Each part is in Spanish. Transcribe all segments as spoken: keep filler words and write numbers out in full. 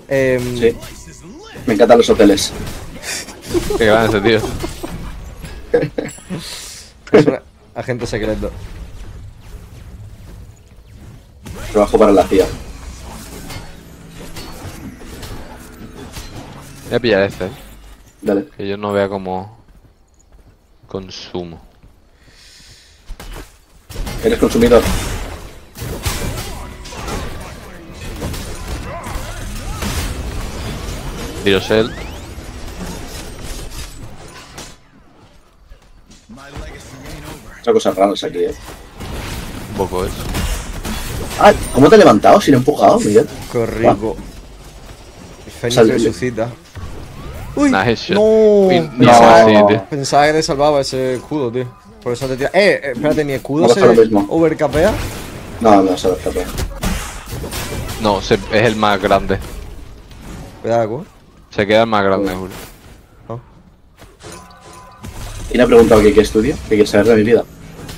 Eh, Sí. Me encantan los hoteles. Qué grande ese tío. Es un agente secreto. Trabajo para la C I A. Voy a pillar este, ¿eh? Dale. Que yo no vea como consumo. Eres consumidor. Virosel. Son cosas raras aquí, eh. Un poco es. Ah, ¿cómo te has levantado sin empujado, Miguel? Qué rico. El Fénix Sal- resucita. Uy, Nice shot. no. Y- No. Pensaba, sí, tío. pensaba que te salvaba ese escudo, tío. Por eso te tira. Eh, eh, espérate, ¿ni escudo Me se pasa lo mismo. overcapea? No, no, sabes capaz. No, se- es el más grande. Cuidado, Se queda el más grande, Julio. ¿no? ¿Quién ha preguntado qué, qué estudio? ¿Qué quieres saber de mi vida?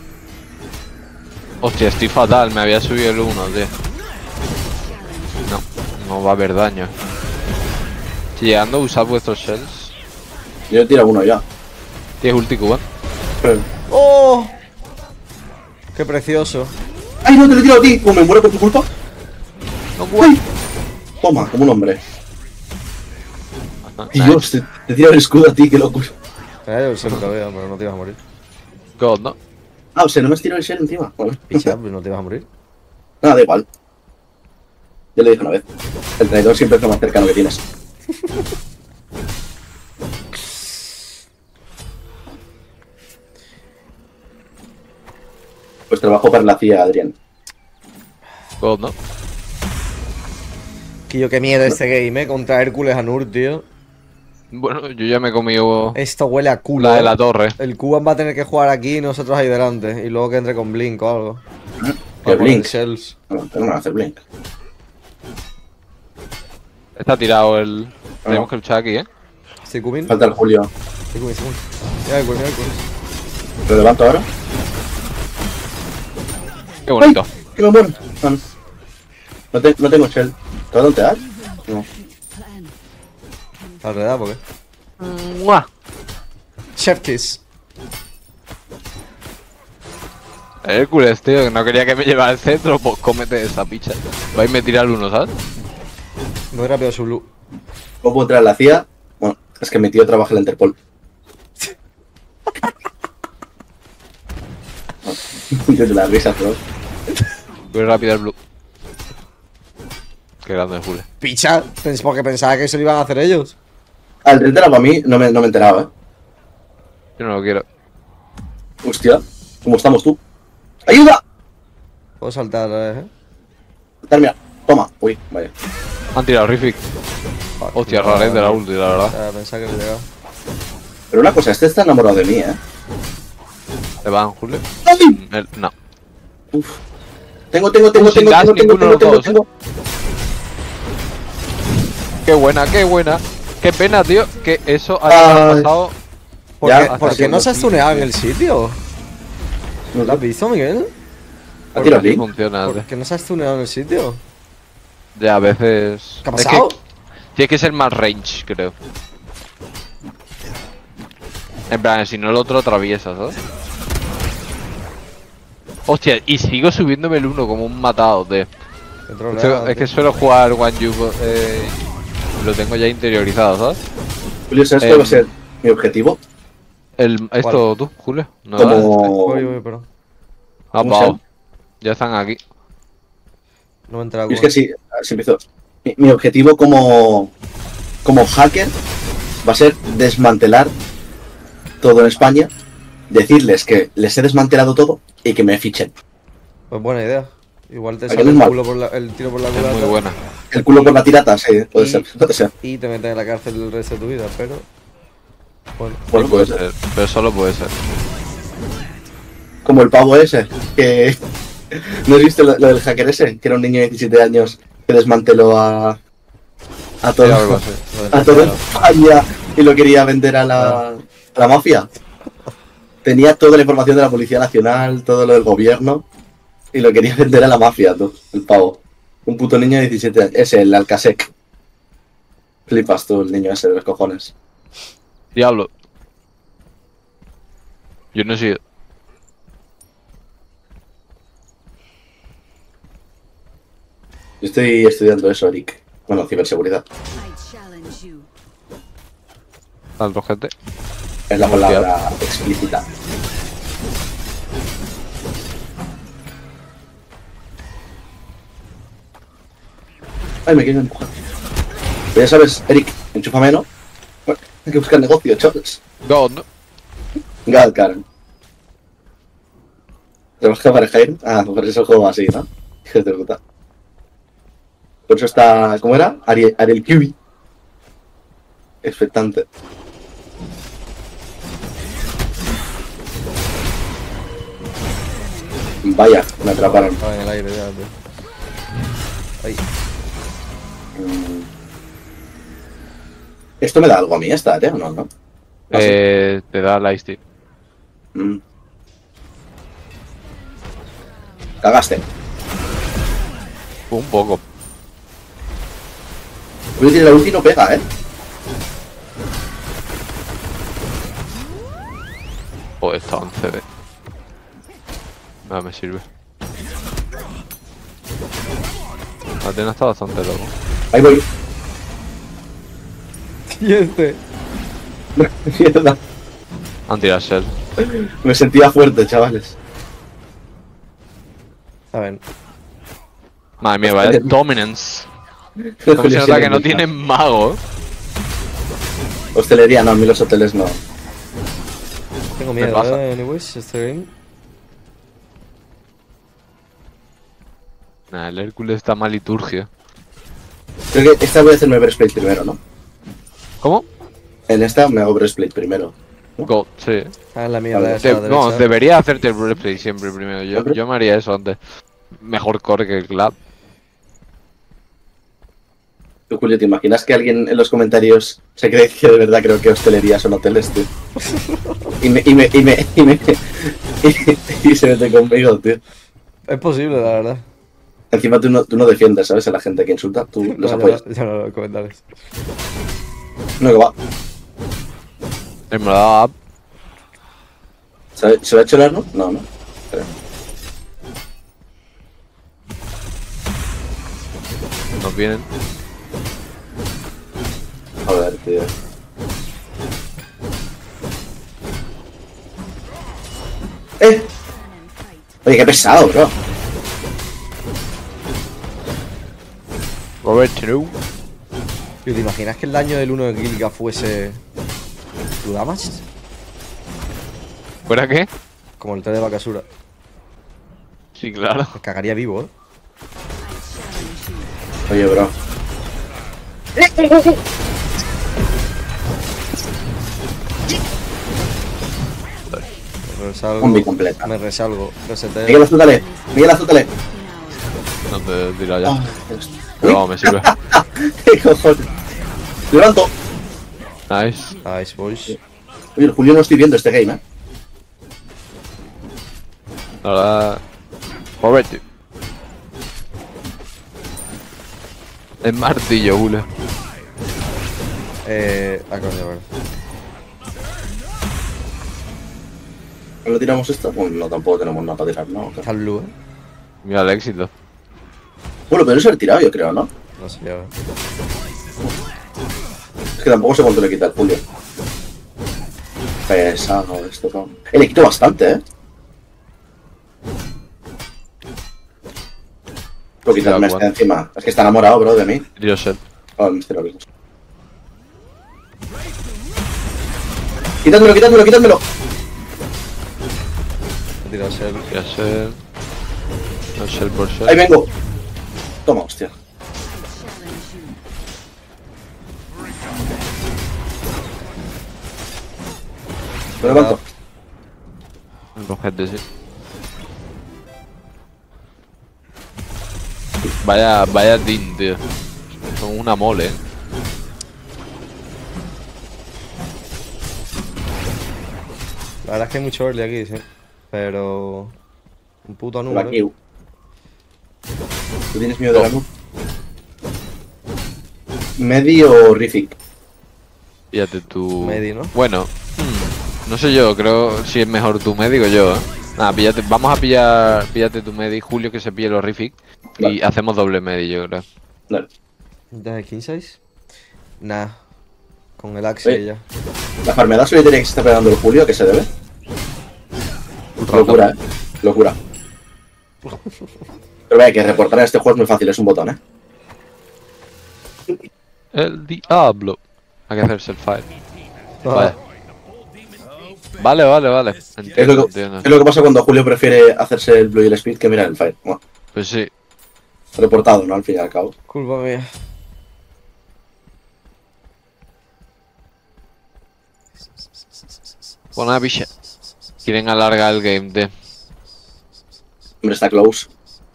Hostia, estoy fatal, me había subido el uno, tío. No, no va a haber daño. Si llegando, usad vuestros shells. Yo he tirado uno ya. Tienes ulti Cuban. ¡Oh! ¡Qué precioso! ¡Ay, no, te lo he tirado a ti! ¿Cómo me muero por tu culpa? No, ¡Ay! Toma, como un hombre. Ajá, Dios, te, te he tirado el escudo a ti, qué locura. Eh, yo siempre lo veo, pero no te ibas a morir. God, ¿no? Ah, o sea, no me has tirado el shell encima. Bueno. Picha, pero no te ibas a morir. Nada, da igual. Yo le dije una vez. El traidor siempre es lo más cercano que tienes. Pues trabajo para la C I A, Adrián. God, ¿no? Que yo qué miedo este game, eh, contra Hércules Anur, tío. Bueno, yo ya me he comido Esto huele a culo. la de eh. la torre. El Cuban va a tener que jugar aquí y nosotros ahí delante. Y luego que entre con Blink o algo. ¿Qué Para poner Blink? shells. No, tengo que hacer Blink. Está tirado el... Tenemos que luchar aquí, ¿eh? ¿Sí, Cumin? Falta el Julio. Sí, Cumin, sí, Cumin. Mira Hércules, mira Hércules. ¿Lo levanto ahora? Qué bonito. ¡Ay! ¡Que me muero! No, no. No, te- no tengo shell. ¿Te vas a dontear? No. Alrededor, ¿por qué? ¡Mua! Chef Kiss. Hércules, tío, que no quería que me llevara al centro, pues cómete esa picha. Vais a me tirar el uno, ¿sabes? Muy rápido su blue. ¿Cómo puedo entrar a la C I A? Bueno, es que mi tío trabaja en la Interpol. Desde las risas, bro. Muy rápido el blue. Qué grande es Julio. Picha, pens- porque pensaba que eso lo iban a hacer ellos. Ah, el tren era para mí, no me, no me enteraba, eh. Yo no lo quiero. Hostia, ¿cómo estamos tú? ¡Ayuda! Puedo saltar, eh. Termina. Toma. Uy, vaya. Han tirado Rific. Fuck, Hostia, no, rarez de la no. ulti, la verdad. Ah, pensaba que le llegaba. Pero una cosa, este está enamorado de mí, eh. ¿Te van, Julio? ¡Ay! El- no. Uf. Tengo, tengo, tengo, Uh, sin tengo, gas, tengo, tengo, ninguno de tengo, los tengo, dos, tengo. Qué buena, qué buena. Qué pena, tío, que eso Ay. haya pasado. ¿Por Ya, qué, hasta por qué siempre. no se ha stuneado en el sitio? No ¿Lo has sé. visto, Miguel? ¿Ha tirado Así Blink? funciona. ¿Por tío. qué no se ha stuneado en el sitio? Ya, a veces. ¿Qué ha Es pasado? que tiene que ser más range, creo. En plan, si no el otro atraviesa, ¿sabes? Hostia, y sigo subiéndome el uno como un matado, tío. Qué Es troleada, que- es que tío. suelo jugar One You, eh, lo tengo ya interiorizado, ¿sabes? Julio, ¿sabes Em. cuál va a ser mi objetivo? El, esto, tú, Julio. No, Como... Uy, uy, perdón. Ah, ¿cómo se vamos. llama? Ya están aquí. No me he enterado. Y es que sí, así empezó. Mi, mi objetivo como, como hacker va a ser desmantelar todo en España, decirles que les he desmantelado todo y que me fichen. Pues buena idea. Igual te ¿A que sale no es el, mal? culo por la- el tiro por la Es culata. muy buena. El culo por la tirata, sí, puede Y- ser, puede ser. Y te meten en la cárcel el resto de tu vida, pero. Bueno. Bueno, Sí, puede puede ser. ser, pero solo puede ser. Como el pavo ese, que... ¿No has visto lo, lo del hacker ese? Que era un niño de diecisiete años que desmanteló a... A Sí, todo, algo así. a toda España y lo quería vender a la, a la mafia. Tenía toda la información de la Policía Nacional, todo lo del gobierno y lo quería vender a la mafia, tú, el pavo. Un puto niño de diecisiete años. Ese, el Alcasec. Flipas tú, el niño ese de los cojones. Diablo. Yo no he sido. Yo estoy estudiando eso, Eric. Bueno, ciberseguridad. Tanto gente. Es la palabra explícita. Ay, me quiero empujar. Pero ya sabes, Eric, enchúfame, ¿no? Bueno, hay que buscar negocio, chavales. God, ¿no? God, Karen. ¿Tenemos que aparejar? Ah, por eso el juego va así, ¿no? Hijo de puta. Por eso está... ¿Cómo era? Ariel, Ariel Kiwi. Expectante. Vaya, me atraparon. Estaba en el aire ya, tío. Ahí. Mm. ¿Esto me da algo a mí esta, tío? No, no. Ah, sí. Eh, te da la Ice Mm. Cagaste. Un poco. Uy, tiene la ulti y no pega, ¿eh? O está en C D. Nada, me sirve. Atena está bastante loco. Ahí voy. Y este. Mierda. Anti-Shell. Me sentía fuerte, chavales. A ver. Madre mía, vaya dominance. ¿Cómo se nota que no tienen mago? Hostelería, no, a mí los hoteles no. Tengo Me miedo, pasa. eh, anyways, este game. Nah, el Hércules está mal liturgia. Creo que esta voy a hacerme breastplate primero, ¿no? ¿Cómo? En esta me hago breastplate primero. God, sí. Ah, la mierda Vale. esa De- derecha. no, debería hacerte el breastplate siempre primero. Yo, ¿Siempre? yo me haría eso antes. Mejor core que el club. Tú, Julio, ¿te imaginas que alguien en los comentarios se cree que de verdad creo que hostelería son hoteles, tío? Y me, y me, y me, y me, y, y se mete conmigo, tío. Es posible, la verdad. Encima tú no, tú no defiendes, ¿sabes? A la gente que insulta, tú les No, apoyas. ya, ya no lo comentarios. No, que va. En verdad, ¿Se, ¿Se va a chorar, no? No, no. Creo. nos vienen. Joder, tío. ¡Eh! Oye, qué pesado, bro. Robert True. Tío, ¿te imaginas que el daño del uno de Gilga fuese tu damage? ¿Fuera qué? Como el T de Bakasura. Sí, claro. Me cagaría vivo, eh. Oye, bro. Me resalgo. Combi completa. Me resalgo. Reseteo. Miguel, azútale. Miguel, azútale. No te dirá ya. Ah, Dios. Pero me sirve. ¿Qué cojones? Levanto. Nice. Nice, boys. Oye, el Julio no estoy viendo este game, ¿eh? La verdad. Robert. Es martillo, Gule. Eh. Ah, coño, a ver. ¿No tiramos esto? Bueno, no, tampoco tenemos nada para tirar, ¿no? Está el blue, eh. Mira el éxito. Bueno, pero eso lo he tirado, yo creo, ¿no? No sé, ya ver. Es que tampoco sé cuánto le quita el Julio. Pesado esto, cabrón. Eh, le quito bastante, ¿eh? Puedo quitarme Sí, este bueno. encima. Es que está enamorado, bro, de mí. Yourself. Oh, me estoy loco. Quítadmelo, quítadmelo, quítadmelo. He tirado Shell. Yourself. No shell por shell. Ahí vengo. Toma, hostia. Me levanto. Con gente, sí. Vaya, vaya team, tío. Son una mole, eh. La verdad es que hay mucho early aquí, sí. Pero. Un puto La número. Q. ¿Tú tienes miedo de la luz? Medi o Rifik. Píllate tu... Medi, ¿no? Bueno, hmm, no sé yo, creo si es mejor tu Medi o yo, ¿eh? Nada, píllate, vamos a pillar, píllate tu Medi, Julio que se pille los Rifik y Vale. hacemos doble Medi, yo creo. Dale. ¿Ya king size? Nah. Con el Axe Oye. ya. La farmeada solitaria que se está pegando el Julio, ¿a qué se debe? Locura, eh. Locura. Pero vaya, que reportar en este juego es muy fácil, es un botón, eh. El diablo. Hay que hacerse el fire. Ah, Vale. Vale, vale, vale. Es Entiendo, lo, que, entiendo. es lo que pasa cuando Julio prefiere hacerse el Blue y el Speed que mirar el Fire. Bueno, Pues sí. reportado, ¿no? Al fin y al cabo. Culpa mía. Buena bicha. Quieren alargar el game, tío. Hombre, está close.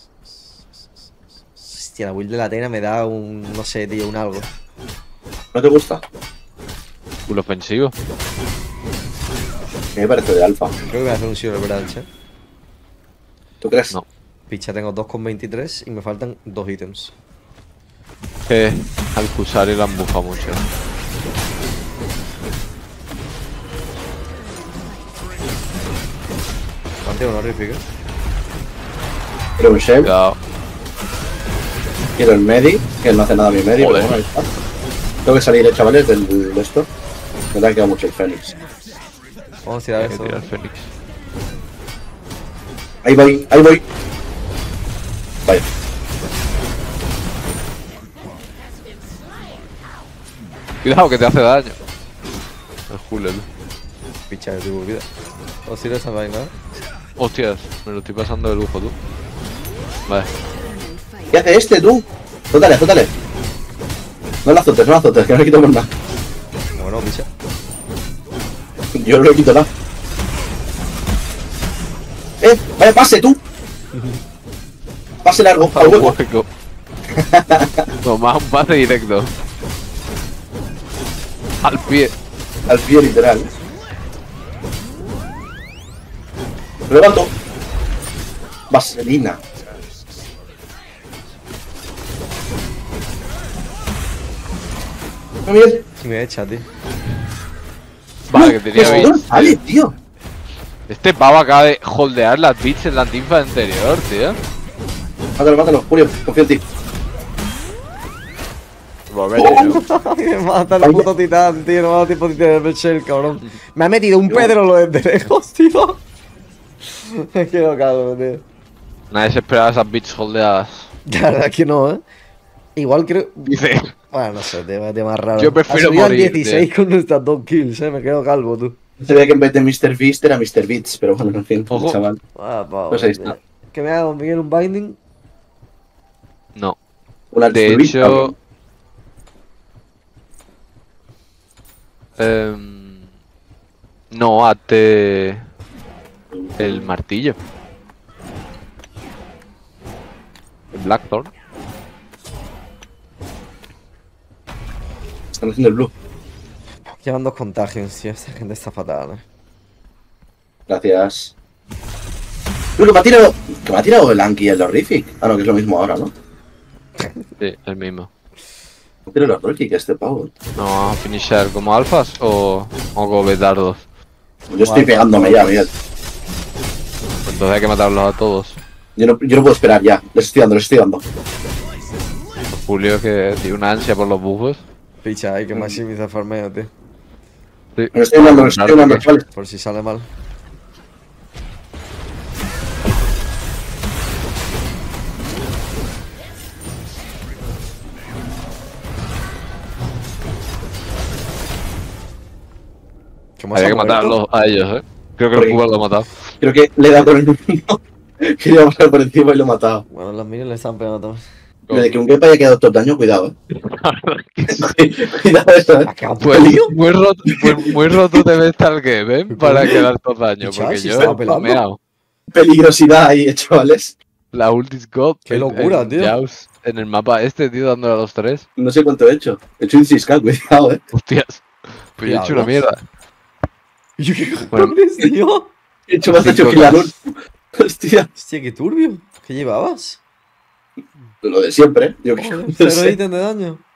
Hostia, la build de la Atena me da un... no sé, tío, un algo. ¿No te gusta? Full ofensivo. A mí me parece de alfa. Creo que voy a hacer un Silver Branch, eh. ¿Tú crees? No. Picha, tengo dos con veintitrés y me faltan dos ítems. Que al Kusari la embufa mucho. Planteo una Rifik, eh. Quiero un Shell, Cuidado. quiero el Medi, que no hace nada mi Medi, pero Joder. bueno, ahí está. Tengo que salir, eh, chavales, del, de esto. Me ha quedado mucho el Fénix. Vamos a tirar Hay que esto. tirar Fénix. Ahí voy, ahí voy. Vaya. Cuidado que te hace daño. El Julio. Picha, que tuvo vida. O si esa vaina, eh. Hostias, me lo estoy pasando de lujo tú. Vale. ¿Qué hace este, tú? Zótale, zótale. No la azotes, no la azotes, que no le quito por nada. Bueno, picha. Yo no le quito nada. ¡Eh! ¡Vaya pase, tú! Pase largo, al hueco. Hueco. Toma un pase directo. Al pie. Al pie, literal. Levanto. Vaselina. Muy bien. Si me echa, tío. Vale, que tenía ¿Dónde bits. sale, tío? Este pavo acaba de holdear las bits en la tinfa anterior, tío. Mátalo, mátalo, Julio, confío en ti. Me mata el puto titán, tío. No me da tiempo de tirar el shell, cabrón. Me ha metido un Pedro lo de lejos, tío. Me quedo calvo, tío. Nadie se esperaba esas bits holdeadas. La verdad es que no, eh. Igual creo. Dice. Bueno, no sé, tema, tema raro. Yo prefiero Ha subido al morir, dieciséis con nuestras dos kills, eh. Me quedo calvo, tú. Se veía que en vez de mister Beast era mister Beats, pero bueno, en fin, Ojo. chaval. Ah, pavo, Pues ahí tío. está. Que me haga Miguel un binding. No. Una De Beast hecho. también. em, no, hazte. El martillo. El Blackthorn. Están haciendo el blue. Llevan dos contagios, tío. Esta gente está fatal, eh. Gracias. Uy, que me ha tirado. Que me ha tirado el Anki y el Horrific. Ah, no, que es lo mismo ahora, ¿no? Sí, el mismo. No quiero el Horrific, este pavo. ¿No vamos a finisher como alfas o, o como betardos? Yo estoy pegándome ya, Miguel. Pues entonces hay que matarlos a todos. Yo no, yo no puedo esperar ya. Les estoy dando, les estoy dando. Julio que tiene una ansia por los bufos. Picha, hay que maximizar el farmeo, tío. Sí. Me estoy dando, me estoy dando, chavales. Por si sale mal. ¿Qué más Había ha que muerto? matarlos a ellos, eh. Creo que ¿Por el qué? Cuba lo ha matado. Creo que le he dado con el uno. Quería pasar por encima y lo he matado. Bueno, los minions le están pegando también. Lo de que un Gap haya quedado top daño, cuidado, eh. Cuidado eso, eh. Acabo Pues tío. muy roto, pues muy roto debe estar el game, ¿eh? Para quedar todo daño. Picha, Porque si yo estaba he pelando. spameado. Peligrosidad ahí, eh, chavales. La ultis God. Qué en- locura, en tío. Jaws, en el mapa este, tío, dándole a los tres. No sé cuánto he hecho. He hecho un seis K, cuidado, eh. Hostias. Pues yo he hecho una Diablos. mierda. ¿Y qué Bueno. cojones, tío? He hecho más hecho Cinco que la Ks. luz. Hostia. Hostia, qué turbio. ¿Qué llevabas? Lo de siempre, ¿eh? Yo qué Joder, no cero sé. ítem de daño.